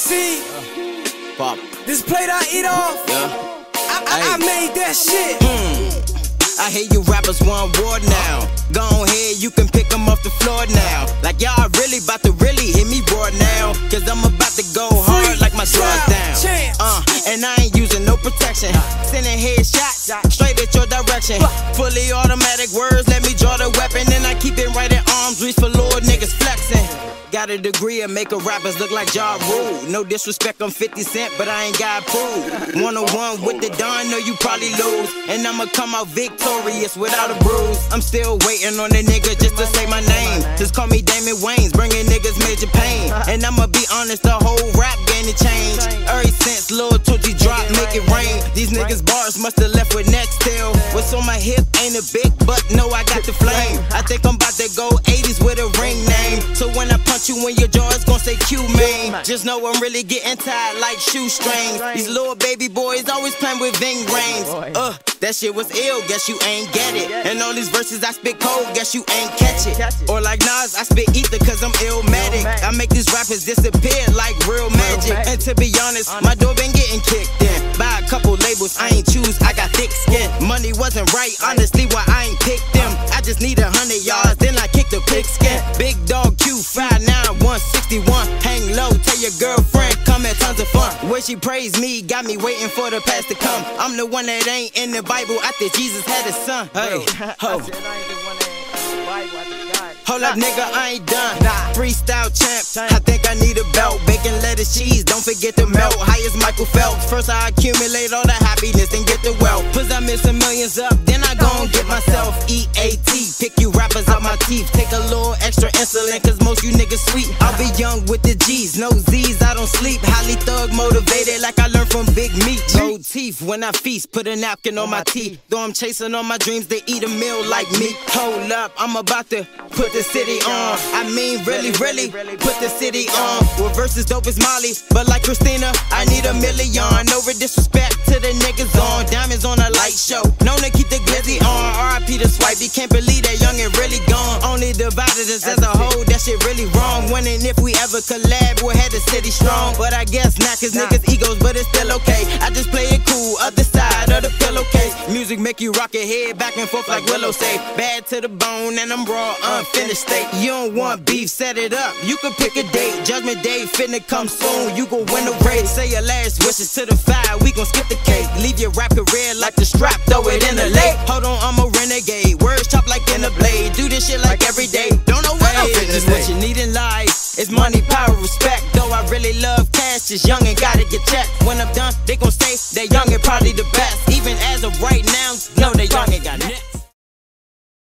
See, Pop. this plate I eat off, Yeah. I made that shit. I hear you rappers want war now. Go ahead, you can pick them off the floor now. Like y'all really about to really hit me raw now. Cause I'm about to go hard like my draw's down. And I ain't using no protection. Sending headshots straight at your direction. Fully automatic words, let me draw the weapon. And I keep it right at arm's reach for Lord niggas flexing. Got a degree of making rappers look like Ja Rule. No disrespect, I'm 50 Cent, but I ain't got proof. 101 with the Don, know you probably lose. And I'ma come out victorious without a bruise. I'm still waiting on a nigga just to say my name. Just call me Damon Wayans, bringing niggas major pain. And I'ma be honest, the whole rap game to change. Ever since Lil Tucci dropped, make it rain. These niggas bars musta left with Nextel. What's on my hip ain't a big, but no, I got the flame. I think I'm about to go 80s with a ring name. So when I punch you in your jaw, it's gon' say Q, man. Just know I'm really getting tired like shoestrings. These little baby boys always playing with Ving rings. That shit was ill, guess you ain't get it. And all these verses I spit cold, guess you ain't catch it. Or like Nas, I spit ether cause I'm illmatic. I make these rappers disappear like real magic. And to be honest, my door been getting kicked in by a couple labels, I ain't choose, I got thick skin. Money wasn't right, honestly, why I ain't picked them. I just need 100 yards, then I kick the pigskin. Big dog Q59 161. Hang low, tell your girlfriend come at tons of fun. Where she praise me, got me waiting for the past to come. I'm the one that ain't in the Bible, I think Jesus had a son. Hey, ho. Hold up, nigga, I ain't done. Freestyle champ, I think I need a belt. Bacon, lettuce, cheese, don't forget to melt. High as Michael Phelps. First I accumulate all the happiness, then get the wealth. Cause I miss some millions up, then I gon' get myself EAT. Pick you rappers out my teeth. Take a little extra insulin, cause most you niggas sweet. I'll be young with the G's, no Z's, I don't sleep. Highly thug motivated like I learned from Big Meat. Gold teeth when I feast, put a napkin on my teeth. Though I'm chasing all my dreams, they eat a meal like me. Hold up, I'm about to put the city on. I mean really, really put the city on. Well, versus dope as Molly, but like Christina, I need $1 million. No disrespect to the niggas on. Diamonds on a light show, known to keep the glizzy on. R.I.P. the swipe, you can't believe that youngin' really gone. Only divided us as a whole, that shit really wrong. When and if we ever collab, we'll have the city strong. But I guess not, cause niggas egos, but it's still okay. I just play it cool, other side of the pillowcase. Music make you rock your head back and forth like Willow say. Bad to the bone and I'm raw, unfinished state. You don't want beef, set it up, you can pick a date. Judgment Day finna come soon, you gon' win the race. Say your last wishes to the fire, we gon' skip the cake. Leave your rap career like the strap, throw it in the lake. Hold on, I'm a renegade, words chop like in a blade. Do this shit like every day, don't know what I'm finna say. What you need in life is money, power, respect. Though I really love cash, just young and gotta get checked. When I'm done, they gon' say that young and probably the best. Even as of right now, know that young ain't got next.